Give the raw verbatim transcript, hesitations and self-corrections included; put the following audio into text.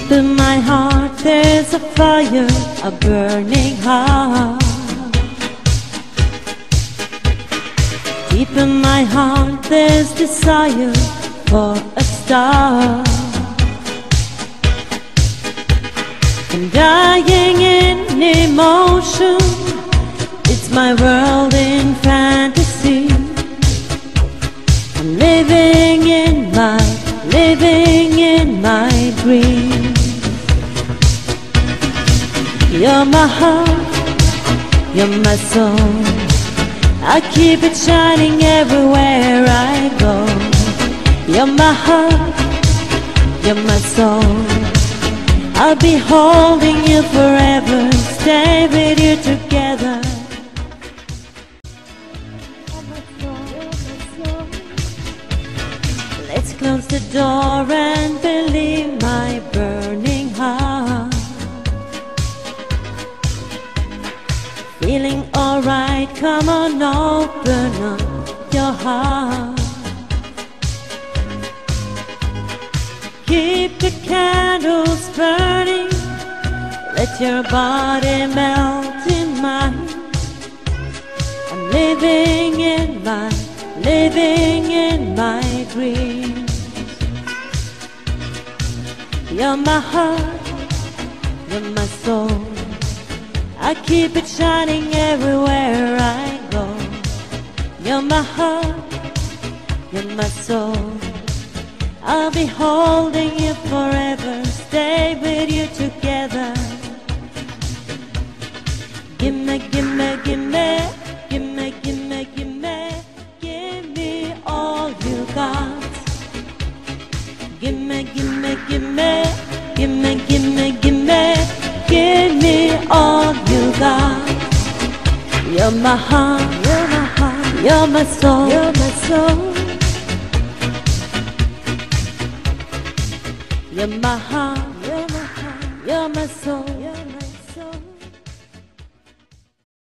Deep in my heart there's a fire, a burning heart. Deep in my heart there's desire for a star. I'm dying in emotion, it's my world in fantasy. I'm living in my, living in my dream. You're my heart, you're my soul, I keep it shining everywhere I go. You're my heart, you're my soul, I'll be holding you forever, stay with you together. Let's close the door and believe my burning heart. Feeling alright, come on, open up your heart. Keep the candles burning, let your body melt in mine. I'm living in my, living in my dreams. You're my heart, you're my soul, I keep it shining everywhere I go. You're my heart, you're my soul, I'll be holding you forever, stay with you together. Gimme, gimme, gimme, gimme, gimme, gimme, give me all you got. Gimme, gimme, gimme, gimme, gimme, gimme, give me all you got. You're my heart, you're my heart, you're my soul, you're my soul. You're my heart, you're my heart, you're my soul.